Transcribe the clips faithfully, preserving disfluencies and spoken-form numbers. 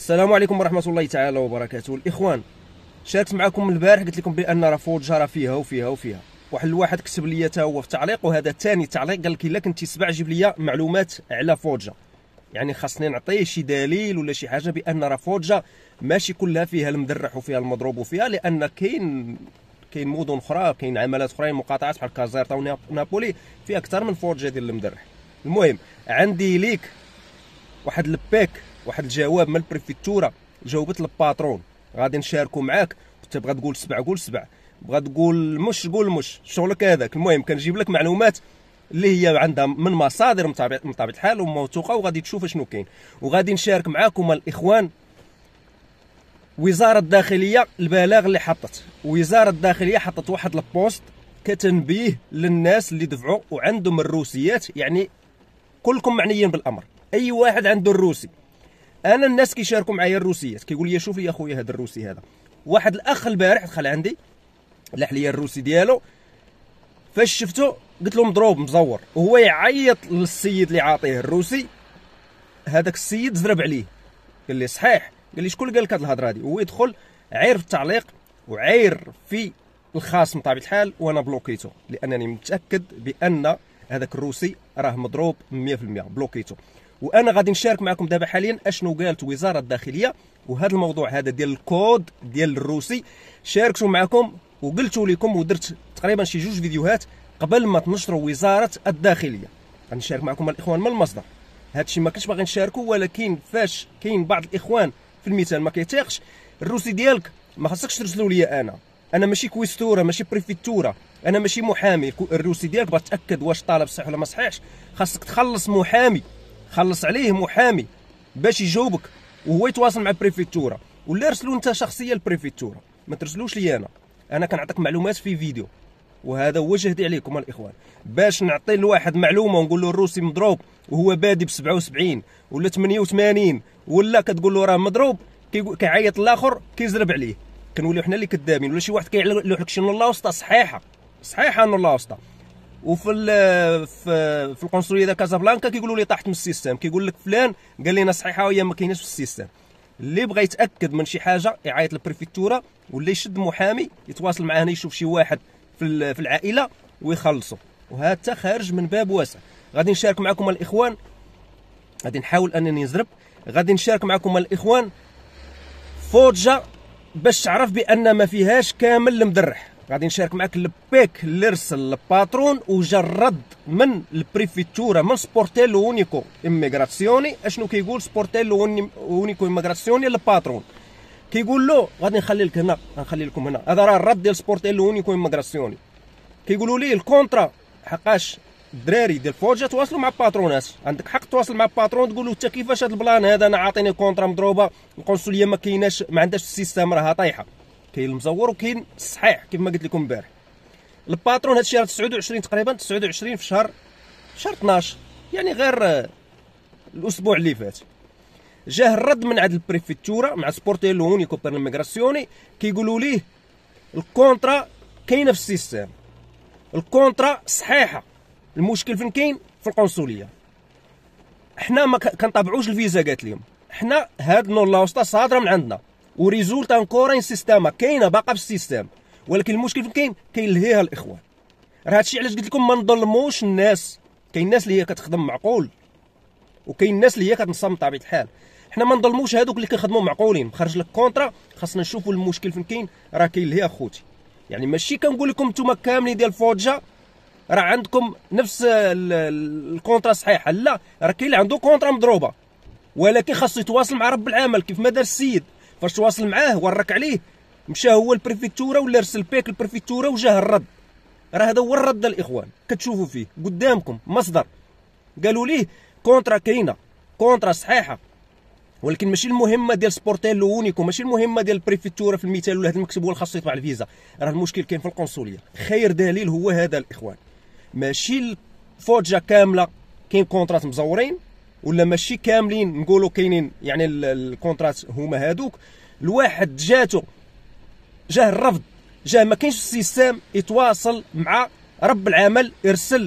السلام عليكم ورحمة الله تعالى وبركاته. الإخوان، شاركت معكم البارح قلت لكم بأن راه فوجا راه فيها وفيها وفيها. واحد الواحد كتب لي تا هو في التعليق، وهذا ثاني تعليق قال لك الا كنتي سبع جيب لي معلومات على فوجا. يعني خاصني نعطيه شي دليل ولا شي حاجة بأن راه فوجا ماشي كلها فيها المدرح وفيها المضروب وفيها، لأن كاين كاين مدن أخرى، كاين عملات أخرى مقاطعات بحال كازيرتا ونابولي فيها أكثر من فوجا ديال المدرح. المهم عندي ليك واحد الباك، واحد الجواب من البريفيتورا جاوبت الباترون، غادي نشاركو معاك. انت بغا تقول سبع قول سبع، بغا تقول مش قول مش، شغلك هذاك. المهم كنجيب لك معلومات اللي هي عندها من مصادر من طبيعه الحال وموثوقه، وغادي تشوف شنو كاين. وغادي نشارك معاكم الاخوان وزاره الداخليه البلاغ اللي حطت. وزاره الداخليه حطت واحد البوست كتنبيه للناس اللي دفعوا وعندهم الروسيات، يعني كلكم معنيين بالامر، اي واحد عنده الروسي. انا الناس كيشاركوا معايا الروسيات كيقول لي شوف لي اخويا هذا الروسي هذا. واحد الاخ البارح دخل عندي لاح لي الروسي ديالو، فاش شفتو قلت له مضروب مزور، وهو يعيط للسيد اللي عاطيه الروسي. هذاك السيد زرب عليه قال لي صحيح، قال لي شكون قال لك هذه الهضره هذه؟ هو يدخل عاير في التعليق وعاير في الخاص من طبيعه الحال، وانا بلوكيتو لانني متاكد بان هذاك الروسي راه مضروب مية في المية. بلوكيتو. وانا غادي نشارك معكم دابا حاليا اشنو قالت وزاره الداخليه، وهذا الموضوع هذا ديال الكود ديال الروسي شاركتوا معكم وقلتوا لكم، ودرت تقريبا شي جوج فيديوهات قبل ما تنشروا وزاره الداخليه. غنشارك معكم الاخوان من المصدر. هذا الشيء ما كنتش باغي نشاركو، ولكن فاش كاين بعض الاخوان في المثال ما كيتيقش الروسي ديالك، ما خاصكش ترسلوا لي انا انا ماشي كويستوره، ماشي بريفيتوره، انا ماشي محامي. الروسي ديالك باغي تاكد واش طالب صحيح ولا ما صحيحش، خاصك تخلص محامي، خلص عليه محامي باش يجاوبك وهو يتواصل مع البريفيتوره، ولا ارسلوا انت شخصيا البريفيتوره، ما ترسلوش لي انا. انا كنعطيك معلومات في فيديو، وهذا هو جهدي عليكم الاخوان. باش نعطي لواحد معلومه ونقول له الروسي مضروب وهو بادي ب سبعة وسبعين ولا ثمانية وثمانين، ولا كتقول له راه مضروب كيعيط الاخر كيزرب عليه، كنوليو حنا اللي كذابين. ولا شي واحد كيلوح لك شي نولا وسطى صحيحه صحيحه نولا وسطى، وفي في في القنصليه ديال كازابلانكا كيقولوا لي طاحت من السيستم، كيقول لك فلان قال لنا صحيحه وهي ما كايناش في السيستم. اللي بغى يتاكد من شي حاجه يعيط للبريفيتوره، ولا يشد محامي يتواصل معاه هنا، يشوف شي واحد في في العائله ويخلصوا. وهذا خارج من باب واسع. غادي نشارك معكم الاخوان، غادي نحاول انني نزرب، غادي نشارك معكم الاخوان فوجا باش تعرف بان ما فيهاش كامل المدرح. غادي نشارك معك البيك اللي رسل الباترون وجا الرد من البريفيتورا من سبورتيلو اونيكو اميغراسيوني. اشنو كيقول سبورتيلو اونيكو اميغراسيوني للباترون؟ كيقول له غادي نخلي لك هنا، غنخلي لكم هنا، هذا راه الرد ديال سبورتيلو اونيكو اميغراسيوني. كيقولوا لي الكونترا حقاش الدراري ديال فوجا تواصلوا مع الباترونات، عندك حق تواصل مع الباترون تقول له انت كيفاش هذا البلان هذا، انا عاطيني كونترا مضروبه، القنصليه ما كايناش، ما عندهاش السيستم راها طايحه. كاين المزور وكاين الصحيح كيف ما قلت لكم امبارح. الباترون هذا الشيء راه تسعة وعشرين تقريبا تسعة وعشرين في شهر شهر اثناش، يعني غير الاسبوع اللي فات جاه الرد من عند البريفيتورا مع سبورتيلو اونيكو بير الميغراسيوني، كيقولوا ليه الكونترا كاينه في السيستم، الكونترا صحيحه، المشكل فين كاين؟ في القنصليه. حنا ما كنطبعوش الفيزا، قالت لهم حنا هاد نولا وسطى صادره من عندنا وريزولت انكور ان سيستيما كاينه باقا في السيستم، ولكن المشكل فين كاين؟ كاين لهيها الاخوان. راه هادشي علاش قلت لكم ما نظلموش الناس. كاين الناس اللي هي كتخدم معقول وكاين الناس اللي هي كتنصب بطبيعه الحال. حنا ما نظلموش هادوك اللي كيخدموا معقولين، خرج لك كونترا خاصنا نشوفوا المشكل فين كاين. راه كاين لهيها خوتي، يعني ماشي كنقول لكم نتوما كاملين ديال فوجا راه عندكم نفس الكونترا صحيحه، لا، راه كاين اللي عنده كونترا مضروبه، ولكن خاصو يتواصل مع رب العمل كيف ما دار السيد. فاش تواصل معاه ورك عليه مشى هو البريفيتورا ولا رسل بيك البريفيتورا وجاه الرد. راه هذا هو الرد الاخوان كتشوفوا فيه قدامكم مصدر، قالوا ليه كونترا كاينه، كونترا صحيحه، ولكن ماشي المهمه ديال سبورتيلو اونيكو، ماشي المهمه ديال البريفيتورا في المثال ولا هذا المكتب هو اللي خاصو يطبع الفيزا. راه المشكل كاين في القنصليه. خير دليل هو هذا الاخوان، ماشي الفوجا كامله كاين كونترات مزورين، ولا ماشي كاملين نقولوا كاينين، يعني الكونترات هما هادوك. الواحد جاتو جاه الرفض، جاه ما كاينش السيستم يتواصل مع رب العمل، يرسل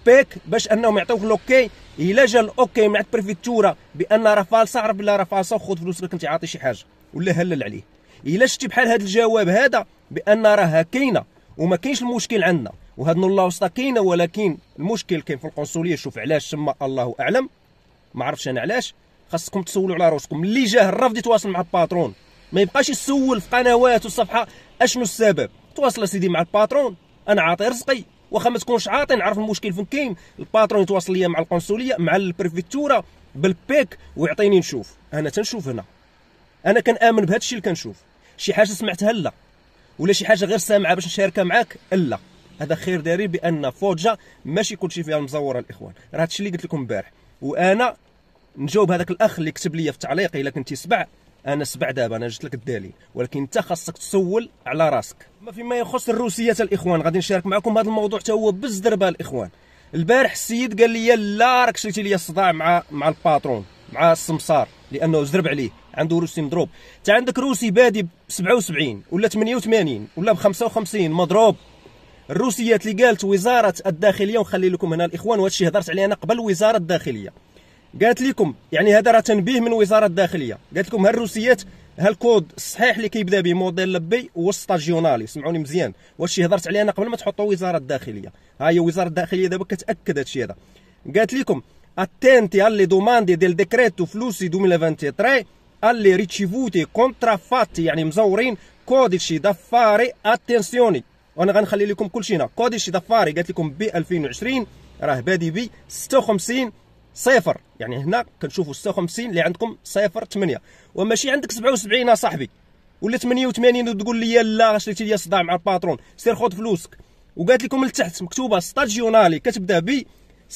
بالبيك باش انهم يعطيوك لوكي. الا جا الاوكي من عند البريفيتورا بان راه فالصه، عرف بلا راه فالصه وخذ فلوسك كنتي عاطي شي حاجه ولا هلل عليه. الا شتي بحال هذا الجواب هذا بان راه كاينه وما كاينش المشكل عندنا وهاد الله وسطا كاينه، ولكن المشكل كاين في القنصليه. شوف علاش تما الله اعلم، ما عرفتش انا علاش. خاصكم تسولوا على راسكم. اللي جاه الرفض يتواصل مع الباترون، ما يبقاش يسول في قنوات والصفحه اشنو السبب. تواصل سيدي مع الباترون، انا عاطي رزقي، واخا ما تكونش عاطي نعرف المشكل فين كاين. الباترون يتواصل ليا مع القنصليه مع البريفيتورا بالبيك ويعطيني نشوف. انا تنشوف هنا، انا كنامن بهذا الشيء اللي كنشوف. شي حاجه سمعتها لا، ولا شي حاجه غير سامعه باش نشاركها معاك لا. هذا خير دليل بان فوجا ماشي كلشي فيها مزوره الاخوان. راه هادشي اللي قلت لكم امبارح. وانا نجاوب هذاك الاخ اللي كتب لي في التعليق الا كنتي سبع. انا سبع دابا، انا جبت لك الدليل، ولكن انت خاصك تسول على راسك. ما فيما يخص الروسيات الاخوان غادي نشارك معكم هذا الموضوع حتى هو بالزربه الاخوان. البارح السيد قال لي لا راك شريتي لي الصداع مع مع الباترون مع السمسار لانه زرب عليه، عنده روسي مضروب. انت عندك روسي بادي ب سبعة وسبعين ولا ثمانية وثمانين ولا ب خمسة وخمسين مضروب. الروسيات اللي قالت وزاره الداخليه، ونخلي لكم هنا الاخوان وهذا الشيء هضرت عليه انا قبل وزاره الداخليه، قالت لكم يعني هذا راه تنبيه من وزاره الداخليه، قالت لكم هالروسيات هالكود الصحيح اللي كيبدا به موديل لبي وستاجيونالي. سمعوني مزيان، واش الشيء هضرت عليه انا قبل ما تحطوا وزاره الداخليه. ها هي وزاره الداخليه دابا كتاكد هذا الشيء هذا. قالت لكم attenti alle domande del decreto flussi duemilaventitré alle ricevuti contraffatti يعني مزورين كوديشي دافاري اتنسيوني. وانا غنخلي لكم كل شيء هنا. كوديشي دافاري قالت لكم ب ألفين وعشرين راه بادي ب ستة وخمسين صفر، يعني هنا كنشوفوا ستة وخمسين اللي عندكم صفر ثمانية، وماشي عندك سبعة وسبعين اصاحبي ولا ثمانية وثمانين وتقول لي لا شريتي لي صداع مع الباترون سير خذ فلوسك. وقالت لكم لتحت مكتوبه ستاجيونالي كتبدا ب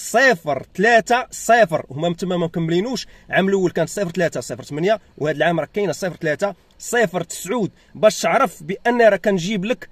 صفر ثلاثة صفر، هما تما ما مكملينوش. العام الاول كانت صفر ثلاثة صفر ثمانية، وهذا العام راه كاينه صفر ثلاثة صفر تسعود، باش تعرف بان راه كنجيب لك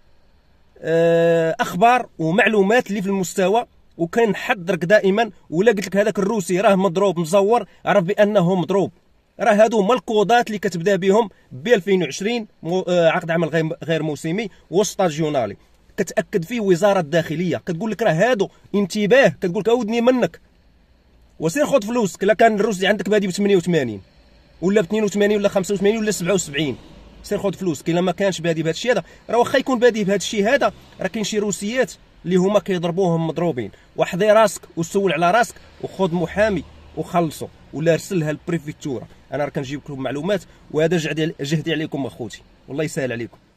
اخبار ومعلومات اللي في المستوى وكنحذرك دائما. ولا قلت لك هذاك الروسي راه مضروب مزور، عرف بانه مضروب. راه هادو هما الكودات اللي كتبدا بهم ب ألفين وعشرين عقد عمل غير موسمي وستاجيونالي، كتاكد فيه وزاره الداخليه، كتقول لك راه هادو انتباه، كتقول لك اودني منك وسير خذ فلوسك. لا كان الروسي عندك بادي ب ثمانية وثمانين ولا ب اثنين وثمانين ولا خمسة وثمانين ولا سبعة وسبعين سير خذ فلوسك. الا ما كانش بادي بهذا الشيء هذا، راه واخا يكون بادي بهذا الشيء هذا، راه كاين شي روسيات اللي هما كيضربوهم مضروبين. وحضي راسك وسول على راسك وخذ محامي وخلصوا ولا ارسلها للبريفيتورا. انا راه كنجيب لكم معلومات وهذا جهدي عليكم اخوتي، والله يسهل عليكم.